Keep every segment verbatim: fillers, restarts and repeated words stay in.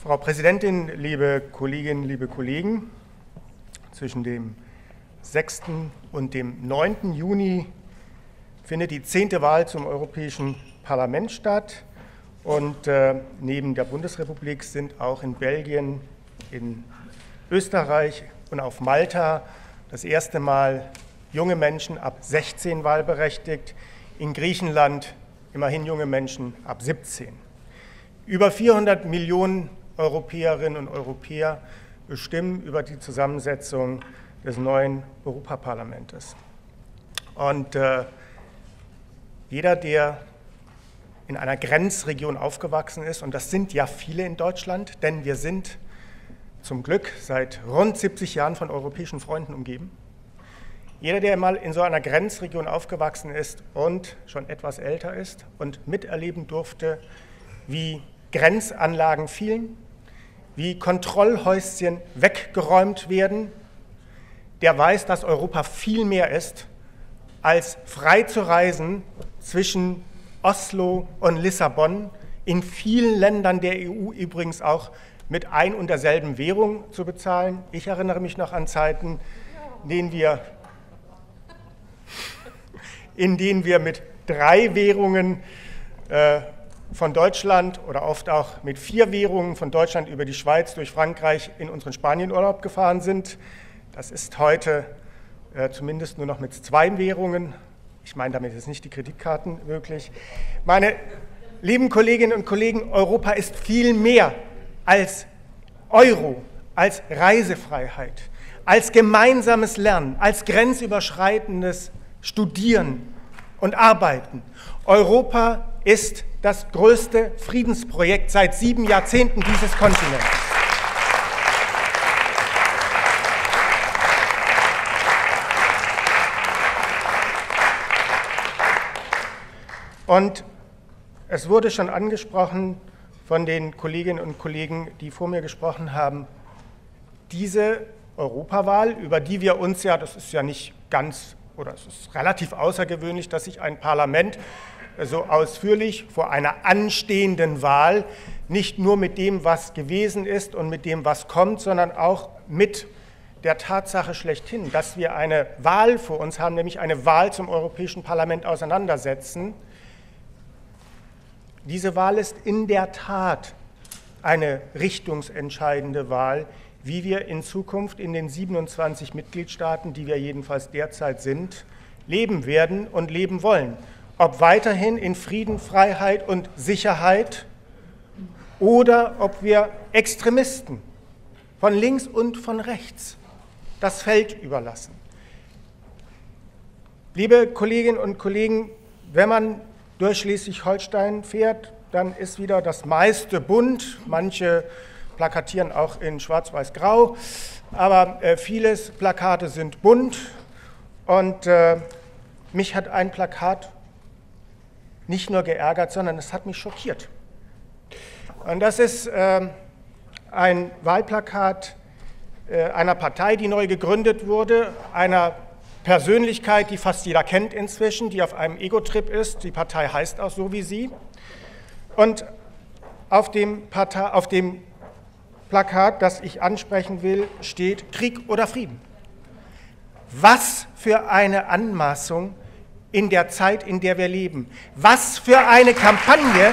Frau Präsidentin, liebe Kolleginnen, liebe Kollegen, zwischen dem sechsten und dem neunten Juni findet die zehnte Wahl zum Europäischen Parlament statt. Und äh, neben der Bundesrepublik sind auch in Belgien, in Österreich und auf Malta das erste Mal junge Menschen ab sechzehn wahlberechtigt, in Griechenland immerhin junge Menschen ab siebzehn. Über vierhundert Millionen Europäerinnen und Europäer bestimmen über die Zusammensetzung des neuen Europaparlamentes. Und äh, jeder, der in einer Grenzregion aufgewachsen ist, und das sind ja viele in Deutschland, denn wir sind zum Glück seit rund siebzig Jahren von europäischen Freunden umgeben. Jeder, der mal in so einer Grenzregion aufgewachsen ist und schon etwas älter ist und miterleben durfte, wie Grenzanlagen fielen, wie Kontrollhäuschen weggeräumt werden, der weiß, dass Europa viel mehr ist, als frei zu reisen zwischen Oslo und Lissabon, in vielen Ländern der E U übrigens auch mit ein und derselben Währung zu bezahlen. Ich erinnere mich noch an Zeiten, in denen wir, in denen wir mit drei Währungen äh, von Deutschland oder oft auch mit vier Währungen von Deutschland über die Schweiz durch Frankreich in unseren Spanienurlaub gefahren sind. Das ist heute äh, zumindest nur noch mit zwei Währungen. Ich meine damit jetzt nicht die Kreditkarten möglich. Meine lieben Kolleginnen und Kollegen, Europa ist viel mehr als Euro, als Reisefreiheit, als gemeinsames Lernen, als grenzüberschreitendes Studieren und Arbeiten. Europa ist das größte Friedensprojekt seit sieben Jahrzehnten dieses Kontinents. Und es wurde schon angesprochen von den Kolleginnen und Kollegen, die vor mir gesprochen haben, diese Europawahl, über die wir uns ja, das ist ja nicht ganz, oder es ist relativ außergewöhnlich, dass sich ein Parlament so ausführlich vor einer anstehenden Wahl nicht nur mit dem, was gewesen ist und mit dem, was kommt, sondern auch mit der Tatsache schlechthin, dass wir eine Wahl vor uns haben, nämlich eine Wahl zum Europäischen Parlament auseinandersetzen. Diese Wahl ist in der Tat eine richtungsentscheidende Wahl, wie wir in Zukunft in den siebenundzwanzig Mitgliedstaaten, die wir jedenfalls derzeit sind, leben werden und leben wollen. Ob weiterhin in Frieden, Freiheit und Sicherheit oder ob wir Extremisten von links und von rechts das Feld überlassen. Liebe Kolleginnen und Kollegen, wenn man durch Schleswig-Holstein fährt, dann ist wieder das meiste bunt. Manche plakatieren auch in Schwarz-Weiß-Grau, aber äh, vieles Plakate sind bunt. Und äh, mich hat ein Plakat nicht nur geärgert, sondern es hat mich schockiert. Und das ist äh, ein Wahlplakat äh, einer Partei, die neu gegründet wurde, einer Persönlichkeit, die fast jeder kennt inzwischen, die auf einem Ego-Trip ist. Die Partei heißt auch so wie sie. Und auf dem, Partei, auf dem Plakat, das ich ansprechen will, steht Krieg oder Frieden. Was für eine Anmaßung in der Zeit, in der wir leben. Was für eine Kampagne.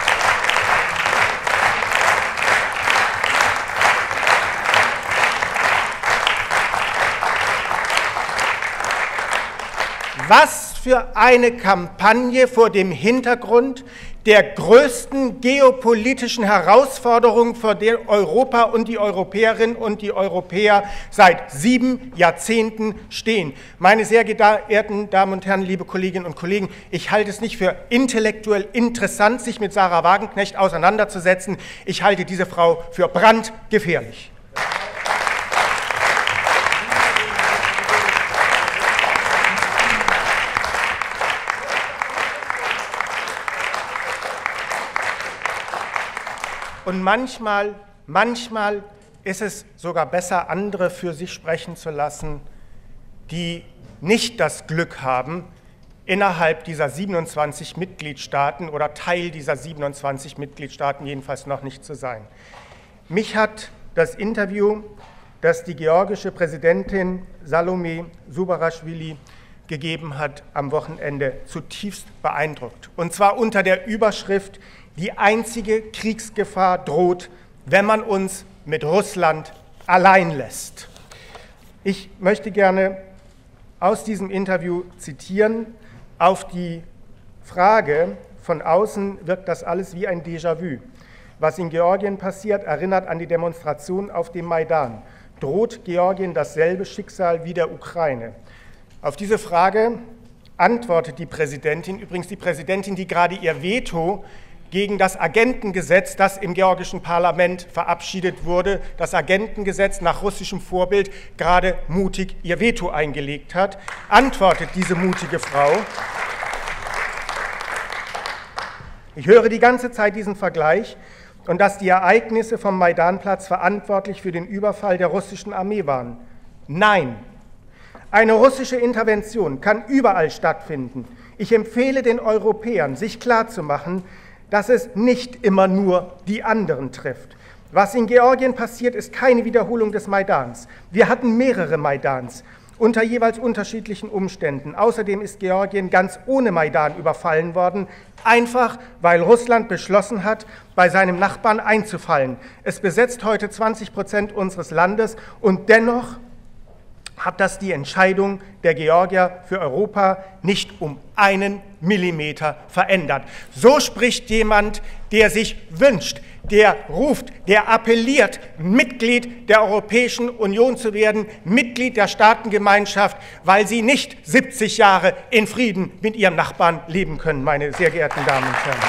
Was für eine Kampagne vor dem Hintergrund der größten geopolitischen Herausforderung, vor der Europa und die Europäerinnen und die Europäer seit sieben Jahrzehnten stehen. Meine sehr geehrten Damen und Herren, liebe Kolleginnen und Kollegen, ich halte es nicht für intellektuell interessant, sich mit Sarah Wagenknecht auseinanderzusetzen. Ich halte diese Frau für brandgefährlich. Und manchmal, manchmal ist es sogar besser, andere für sich sprechen zu lassen, die nicht das Glück haben, innerhalb dieser siebenundzwanzig Mitgliedstaaten oder Teil dieser siebenundzwanzig Mitgliedstaaten jedenfalls noch nicht zu sein. Mich hat das Interview, das die georgische Präsidentin Salome Zurabischvili gegeben hat, am Wochenende zutiefst beeindruckt. Und zwar unter der Überschrift: Die einzige Kriegsgefahr droht, wenn man uns mit Russland allein lässt. Ich möchte gerne aus diesem Interview zitieren. Auf die Frage: Von außen wirkt das alles wie ein Déjà-vu. Was in Georgien passiert, erinnert an die Demonstration auf dem Maidan. Droht Georgien dasselbe Schicksal wie der Ukraine? Auf diese Frage antwortet die Präsidentin, übrigens die Präsidentin, die gerade ihr Veto gegen das Agentengesetz, das im georgischen Parlament verabschiedet wurde, das Agentengesetz nach russischem Vorbild, gerade mutig ihr Veto eingelegt hat, antwortet diese mutige Frau: Ich höre die ganze Zeit diesen Vergleich und dass die Ereignisse vom Maidanplatz verantwortlich für den Überfall der russischen Armee waren. Nein, eine russische Intervention kann überall stattfinden. Ich empfehle den Europäern, sich klarzumachen, dass es nicht immer nur die anderen trifft. Was in Georgien passiert, ist keine Wiederholung des Maidans. Wir hatten mehrere Maidans unter jeweils unterschiedlichen Umständen. Außerdem ist Georgien ganz ohne Maidan überfallen worden, einfach weil Russland beschlossen hat, bei seinem Nachbarn einzufallen. Es besetzt heute zwanzig Prozent unseres Landes und dennoch hat das die Entscheidung der Georgier für Europa nicht um einen Millimeter verändert. So spricht jemand, der sich wünscht, der ruft, der appelliert, Mitglied der Europäischen Union zu werden, Mitglied der Staatengemeinschaft, weil sie nicht siebzig Jahre in Frieden mit ihrem Nachbarn leben können, meine sehr geehrten Damen und Herren.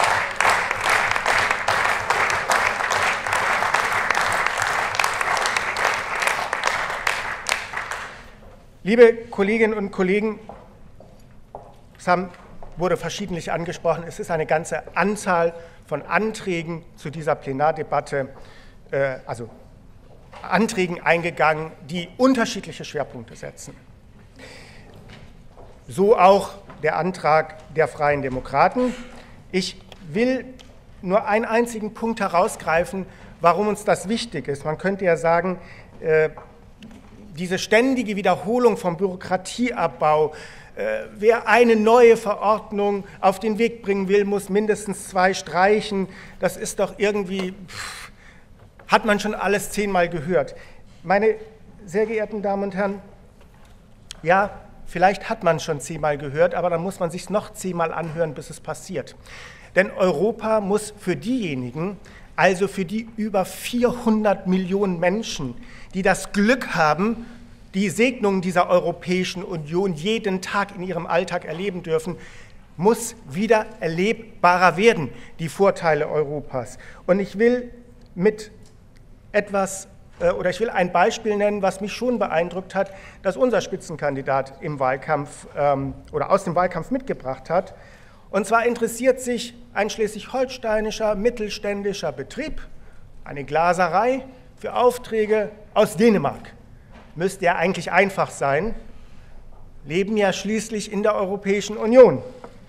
Liebe Kolleginnen und Kollegen, es haben, wurde verschiedentlich angesprochen, es ist eine ganze Anzahl von Anträgen zu dieser Plenardebatte, äh, also Anträgen eingegangen, die unterschiedliche Schwerpunkte setzen. So auch der Antrag der Freien Demokraten. Ich will nur einen einzigen Punkt herausgreifen, warum uns das wichtig ist. Man könnte ja sagen, äh, diese ständige Wiederholung vom Bürokratieabbau, äh, wer eine neue Verordnung auf den Weg bringen will, muss mindestens zwei streichen. Das ist doch irgendwie, pff, hat man schon alles zehnmal gehört. Meine sehr geehrten Damen und Herren, ja, vielleicht hat man schon zehnmal gehört, aber dann muss man sich noch zehnmal anhören, bis es passiert. Denn Europa muss für diejenigen, also für die über vierhundert Millionen Menschen, die das Glück haben, die Segnungen dieser Europäischen Union jeden Tag in ihrem Alltag erleben dürfen, muss wieder erlebbarer werden, die Vorteile Europas. Und ich will mit etwas, oder ich will ein Beispiel nennen, was mich schon beeindruckt hat, das unser Spitzenkandidat im Wahlkampf oder aus dem Wahlkampf mitgebracht hat. Und zwar interessiert sich ein schleswig-holsteinischer mittelständischer Betrieb, eine Glaserei, für Aufträge aus Dänemark. Müsste ja eigentlich einfach sein, leben ja schließlich in der Europäischen Union.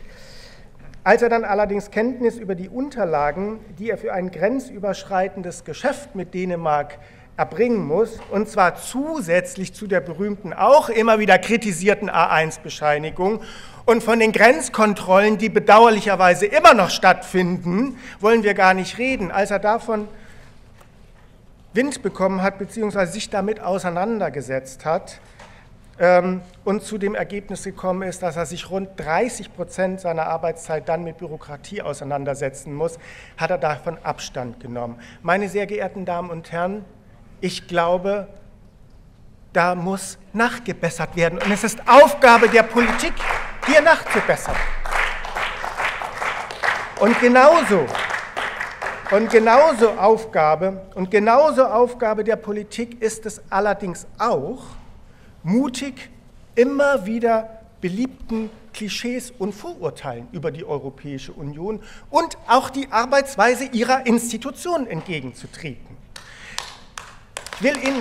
Als er dann allerdings Kenntnis über die Unterlagen, die er für ein grenzüberschreitendes Geschäft mit Dänemark erbringen muss, und zwar zusätzlich zu der berühmten, auch immer wieder kritisierten A eins Bescheinigung und von den Grenzkontrollen, die bedauerlicherweise immer noch stattfinden, wollen wir gar nicht reden. Als er davon Wind bekommen hat, beziehungsweise sich damit auseinandergesetzt hat ähm, und zu dem Ergebnis gekommen ist, dass er sich rund dreißig Prozent seiner Arbeitszeit dann mit Bürokratie auseinandersetzen muss, hat er davon Abstand genommen. Meine sehr geehrten Damen und Herren, ich glaube, da muss nachgebessert werden. Und es ist Aufgabe der Politik, hier nachzubessern. Und genauso, und genauso Aufgabe, und genauso Aufgabe der Politik ist es allerdings auch, mutig immer wieder beliebten Klischees und Vorurteilen über die Europäische Union und auch die Arbeitsweise ihrer Institutionen entgegenzutreten. Ich will Ihnen,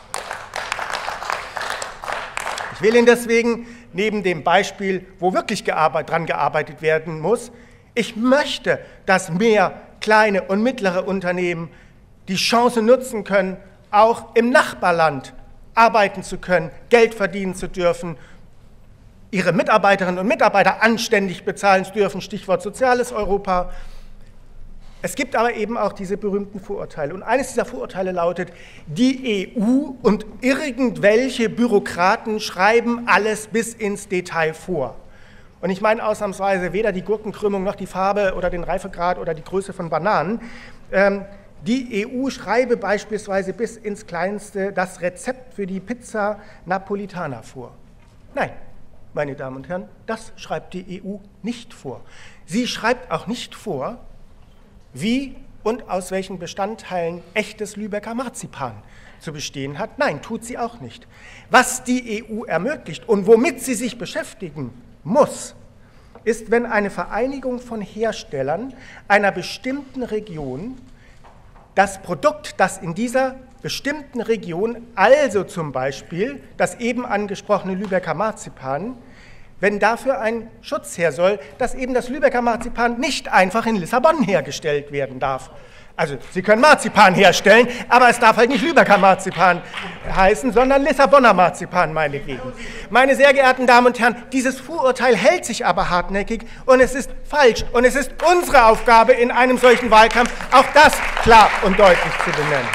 ich will Ihnen deswegen neben dem Beispiel, wo wirklich gearbeitet, dran gearbeitet werden muss, ich möchte, dass mehr kleine und mittlere Unternehmen die Chance nutzen können, auch im Nachbarland arbeiten zu können, Geld verdienen zu dürfen, ihre Mitarbeiterinnen und Mitarbeiter anständig bezahlen zu dürfen, Stichwort soziales Europa. Es gibt aber eben auch diese berühmten Vorurteile. Und eines dieser Vorurteile lautet, die E U und irgendwelche Bürokraten schreiben alles bis ins Detail vor. Und ich meine ausnahmsweise weder die Gurkenkrümmung noch die Farbe oder den Reifegrad oder die Größe von Bananen. Ähm, die E U schreibe beispielsweise bis ins Kleinste das Rezept für die Pizza Napolitana vor. Nein, meine Damen und Herren, das schreibt die E U nicht vor. Sie schreibt auch nicht vor, wie und aus welchen Bestandteilen echtes Lübecker Marzipan zu bestehen hat. Nein, tut sie auch nicht. Was die E U ermöglicht und womit sie sich beschäftigen muss, ist, wenn eine Vereinigung von Herstellern einer bestimmten Region das Produkt, das in dieser bestimmten Region, also zum Beispiel das eben angesprochene Lübecker Marzipan, wenn dafür ein Schutz her soll, dass eben das Lübecker Marzipan nicht einfach in Lissabon hergestellt werden darf. Also Sie können Marzipan herstellen, aber es darf halt nicht Lübecker Marzipan heißen, sondern Lissabonner Marzipan meinetwegen. Meine sehr geehrten Damen und Herren, dieses Vorurteil hält sich aber hartnäckig und es ist falsch. Und es ist unsere Aufgabe in einem solchen Wahlkampf, auch das klar und deutlich zu benennen.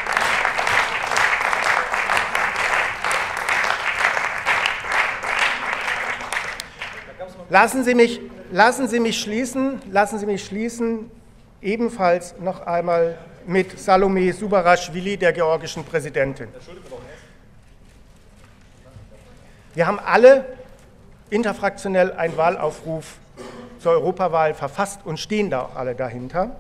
Lassen Sie mich, lassen Sie mich schließen, lassen Sie mich schließen, ebenfalls noch einmal mit Salome Subaraschwili, der georgischen Präsidentin. Wir haben alle interfraktionell einen Wahlaufruf zur Europawahl verfasst und stehen da auch alle dahinter.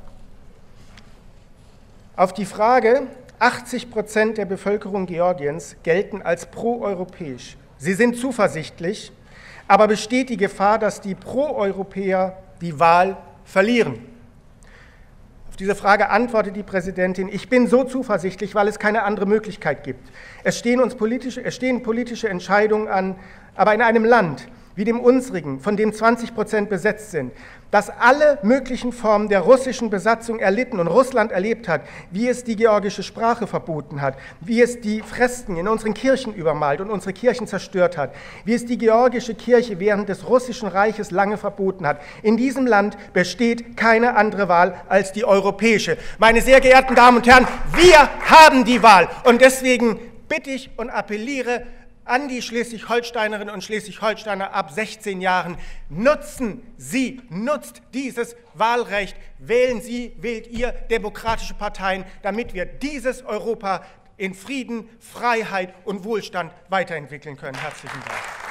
Auf die Frage, achtzig Prozent der Bevölkerung Georgiens gelten als proeuropäisch. Sie sind zuversichtlich, aber besteht die Gefahr, dass die Pro-Europäer die Wahl verlieren? Auf diese Frage antwortet die Präsidentin, ich bin so zuversichtlich, weil es keine andere Möglichkeit gibt. Es stehen uns politische, es stehen politische Entscheidungen an, aber in einem Land wie dem unsrigen, von dem zwanzig Prozent besetzt sind, das alle möglichen Formen der russischen Besatzung erlitten und Russland erlebt hat, wie es die georgische Sprache verboten hat, wie es die Fresken in unseren Kirchen übermalt und unsere Kirchen zerstört hat, wie es die georgische Kirche während des russischen Reiches lange verboten hat. In diesem Land besteht keine andere Wahl als die europäische. Meine sehr geehrten Damen und Herren, wir haben die Wahl und deswegen bitte ich und appelliere an die Schleswig-Holsteinerinnen und Schleswig-Holsteiner ab sechzehn Jahren, nutzen Sie, nutzt dieses Wahlrecht, wählen Sie, wählt ihr demokratische Parteien, damit wir dieses Europa in Frieden, Freiheit und Wohlstand weiterentwickeln können. Herzlichen Dank.